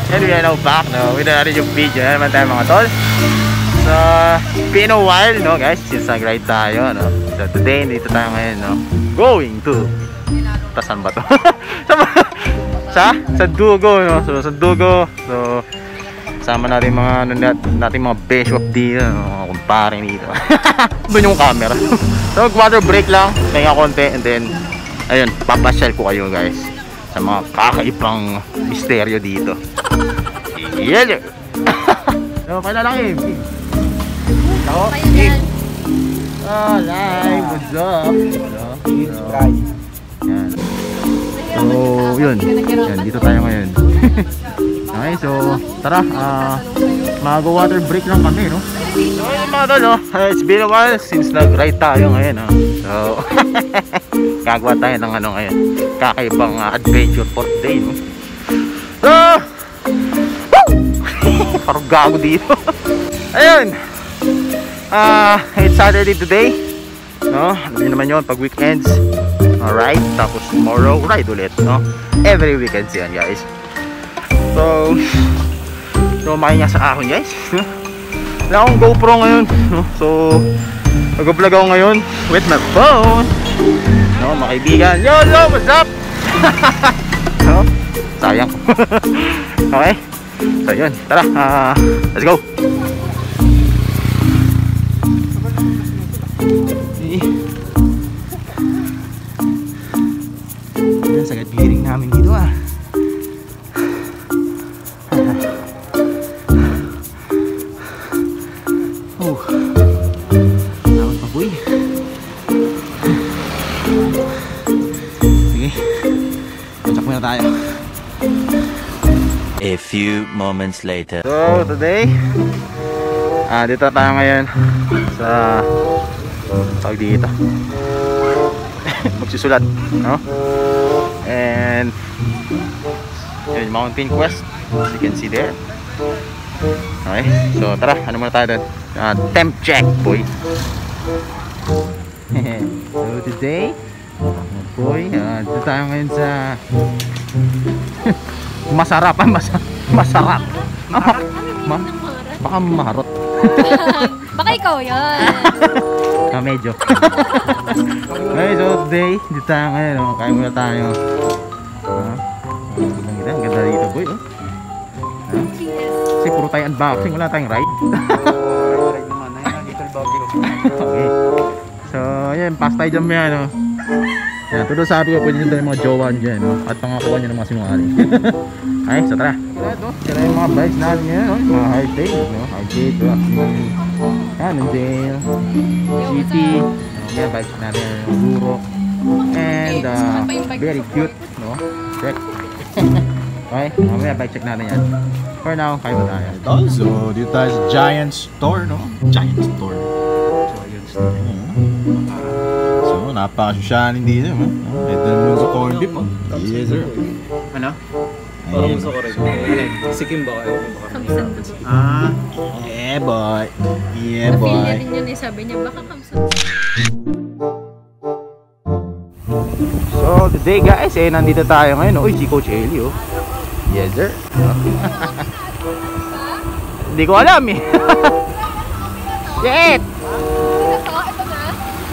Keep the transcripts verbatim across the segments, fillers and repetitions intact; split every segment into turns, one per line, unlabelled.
And we are now back, no? With another yung video na naman tayo mga tol. So, been a while, no guys, since nag-ride tayo, no? So today, dito tayo ngayon, no? Going to tasan ba to? sa? Sa Dugo, no? So, sa Dugo. So, kasama natin mga, ano, natin mga bishop dito, no? Mga kumpare dito. Doon yung camera. So, mag-water break lang, kaya konti, and then, ayun, papasyal ko kayo guys sa mga kakaibang misteryo dito. Yeah! So, kailan lang eh. Ako, Kim. Oh, live. What's up? Yan. So, yun. Yan, dito tayo ngayon. Okay, so, tara. Uh, Mag-water break lang kami, no? So, yun mga tol, no? It's been a while since nag-ride tayo ngayon, no? So, gagawa tayo ng ano ngayon, kakaibang uh, adventure for today, no? So, parang gago dito. Ayun. Ah, uh, it's Saturday today, no? Alam niyo naman yun, pag weekends, alright, tapos tomorrow, ride ulit, no? Every weekends yan, guys. So, so makinya sa akin, guys. Wala akong GoPro ngayon, no? So, mag-vlog ako ngayon with my phone, no? Mga kaibigan, YOLO, what's up? No? Sayang. Okay? So, yun, tara, uh, let's go. Ayan, sagad giring namin dito ah. Oh, tawad pa boy. Sige, pacak muna tayo.
A few moments later.
So today, ah, dito tayo ngayon sa tawag dito. Magsusulat, no? And yun, Mountain Quest, as you can see there. Okay, so tara, ano muna tayo doon? Uh, temp check, boy. So today, boy, uh, dito tayo ngayon sa masarap, ah, mas masarap. Ah, ma baka maharot.
Baka ikaw yan.
Ah, medyo. Okay, so today, dito tayo ngayon, no? Kaya muna tayo. Ah, ang ganda dito, boy, oh. Ah, kasi puro tayo unboxing, wala tayong ride. Okay. So, ayan, pass tayo dyan yan, no? Yan, todo sabi ko, pwede nyo tayo mga jowa dyan, no? At pangakuha nyo ng mga sinungaling. Okay, so tara. Sila yung mga bikes natin ngayon, no? Mga hardtail, no? Hardtail, Rockman, Cannondale, G T. Yan, bikes natin, Duro. And, uh, very cute, no? Check. Okay, mamaya bike check natin yan. For now, kaya ba tayo?
So, dito tayo sa Giant Store, no? Giant Store. Giant Store. So, napakasosyanin dito, no? Ito naman sa corn beef, oh. Yes, sir.
Ano?
Parang gusto ko rin. Sikim ba kayo?
Kamsan.
Ah,
Yeah, boy. Yeah,
Napili
boy.
rin yun eh, sabi niya, baka kamsan.
so today guys, eh, nandito tayo ngayon. Uy, si Coach Elio. Yes, sir. Hindi ko alam eh. Shit!
Ito, ito na.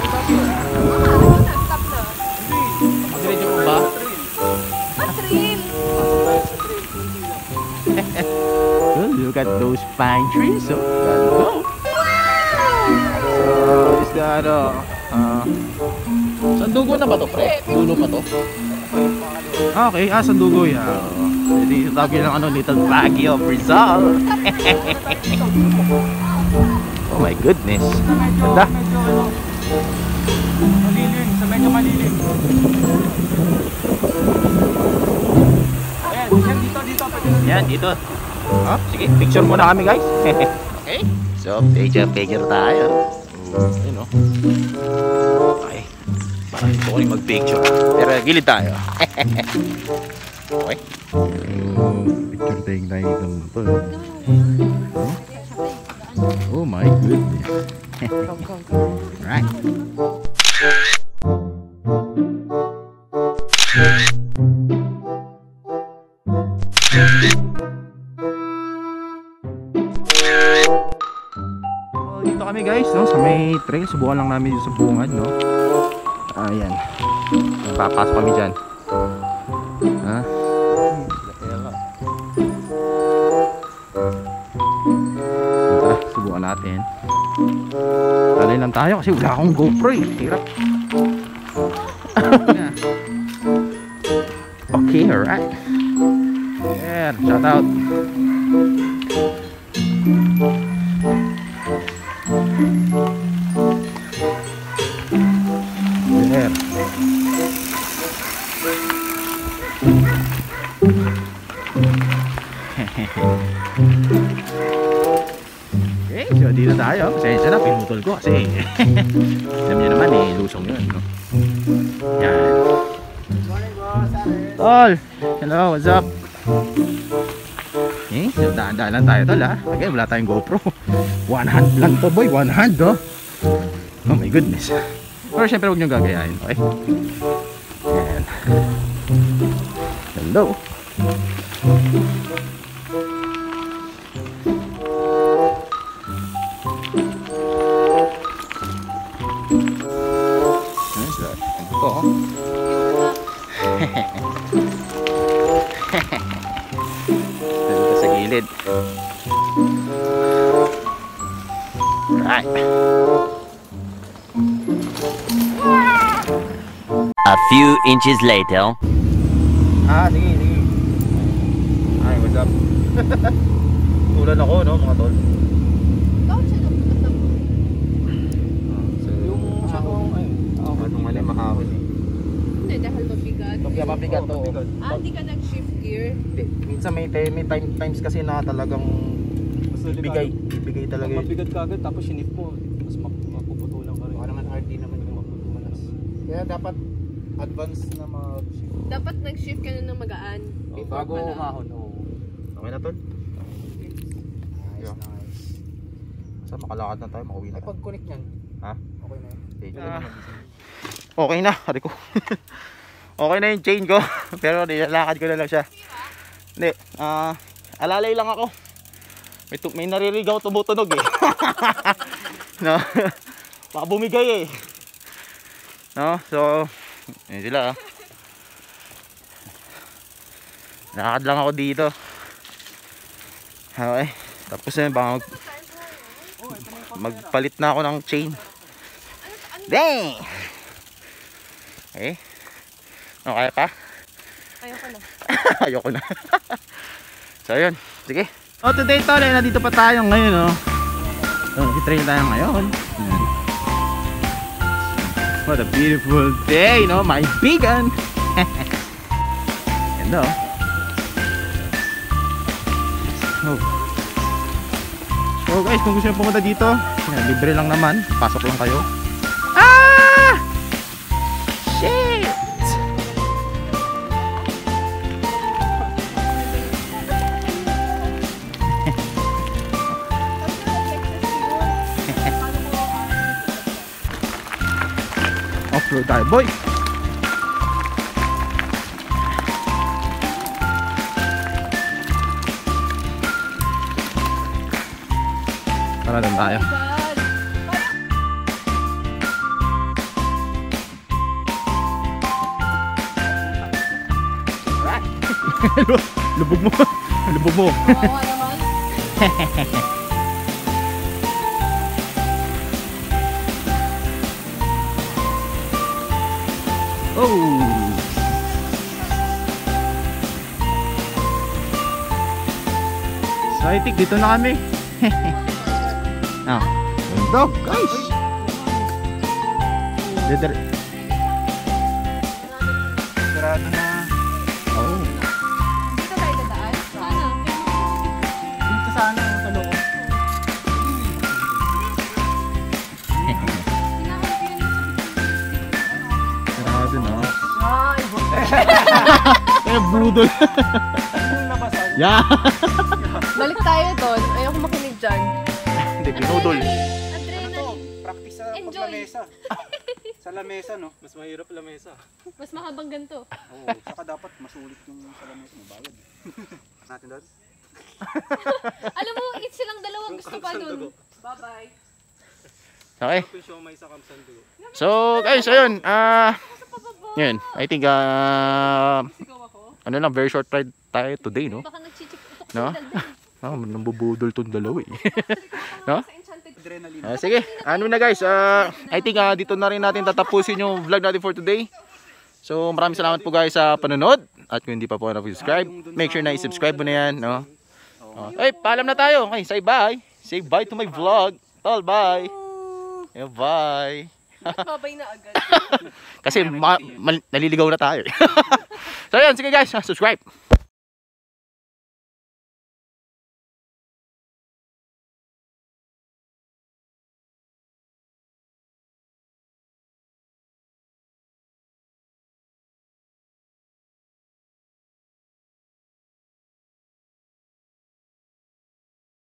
Stop na.
Diretso mo ba?
Patril.
Well, look at those pine trees. So, gotta go. So, is that uh, uh, Sandugo na ba to, pre? Dulo pa to? Okay, ah, Sandugo yan. Hindi sa tabi ng ano, Little Baguio of Rizal. Oh my goodness. Ganda.
Malilim, sa medyo malilim. Ayan, yan dito, dito.
Yan, dito. Oh, sige, picture muna kami guys. Okay. So, picture, picture tayo. Yun o. Okay. Parang gusto ko rin mag-picture. Pero gilid tayo. Okay. Picture tayo tayo dito. Oh my goodness. Right. Talaga subukan lang namin yung sa bungad, no? Ayan. Papasok kami dyan. Ha? Tara, subukan natin. Talay lang tayo kasi wala akong GoPro eh. Hirap. Okay, alright. Yeah, shout out. There. Okay, so dito tayo. Pasensya na, pinutol ko kasi alam niyo naman eh, lusong yun, no? Yan. Tol! Hello, what's up? Eh, so daan-daan lang tayo, tol, ha? Okay, wala tayong GoPro. One hand lang to, boy. One hand, oh. Oh my goodness. Pero syempre huwag nyo gagayahin, okay? Yan. Hello. Nice, right? Ito, oh. Dito sa gilid. Right.
A few inches later.
Ah, sige, sige. Ay, what's up? Tulan ako, no, mga tol.
Bakit siya napunod na po?
Yung sa kong, ay,
Oh, itong mali, makahon eh.
Hindi, dahil mabigat.
Kaya mabigat to.
Ah, hindi ka nag-shift gear?
Minsan may, may time, times kasi na talagang bigay. Bibigay talaga
Pag
yun.
mabigat ka agad, tapos sinip mo, mas map- mapuputulan ka rin.
Baka naman R D naman yung maputulas. Kaya dapat advance na mag-shift.
Dapat nag-shift ka na ng magaan.
Oh,
Before
bago
pala.
umahon, oo.
Okay na tol?
Nice,
Yeah.
nice.
Saan makalakad na tayo, makauwi na
Ay,
tayo.
pag-connect niyan,
Ha?
okay na yun.
Ah, okay na, hari ko. Okay na yung chain ko. Pero nilalakad ko na lang siya. Hindi, ah, alalay lang ako. May, tu- may naririgaw tumutunog eh. No? Baka bumigay eh. No? So, yun sila ah. Lakad lang ako dito. Okay. Tapos yun, baka mag, magpalit na ako ng chain. Dang! Okay. Ano, kaya pa?
Ayoko na.
Ayoko na. So yun, sige. Oh, today tol, eh, nandito pa tayo ngayon, oh. So, nag-train tayo ngayon. Ayan. What a beautiful day, no? My bigan. Ganda, oh. Oh. So guys, kung gusto nyo pumunta dito, ayan, libre lang naman. Pasok lang kayo. Ah! Shit! Off-road tayo, boy! Tara lang tayo.
God.
Lubog mo. Lubog mo.
Kawawa naman.
Oh! Excited, dito na kami. Ah, dog, guys. Deder.
Sarado na.
Oh.
Dito tayo dadaan? Sana.
Dito sana sa loob.
Sarado na.
Ay,
Eh, budol. Yeah.
balik tayo doon. Ayoko makinig dyan.
Hindi, binudol.
Adrenaline.
Practice sa
Enjoy.
paglamesa. Sa lamesa, no?
Mas mahirap lamesa.
Mas mahabang ganito.
Oo. Saka dapat masulit yung sa lamesa. Mabayad. Natin doon?
Alam mo, it's silang dalawang gusto pa doon. Bye-bye.
Okay.
Tapos yung may sa Kamsando.
So, guys, ayun. Ah, yun. I think, ah, ano lang, very short ride tayo today, no?
Baka nagchichik-utok
No?
sa daldal.
Ah, nambubudol tong dalawa eh. No?
Sa enchanted.
Adrenaline.
Ah, sige, ano na guys, ah, I think ah, dito na rin natin tatapusin yung vlog natin for today. So, maraming salamat po guys sa panonood. At kung hindi pa po na-subscribe, make sure na i-subscribe mo na yan, no? Oh. Ay, paalam na tayo. Okay, say bye. Say bye to my vlog. Tol, bye. Yeah, bye.
Babay na agad.
Kasi ma- mal- naliligaw na tayo. So, yan, sige guys, subscribe.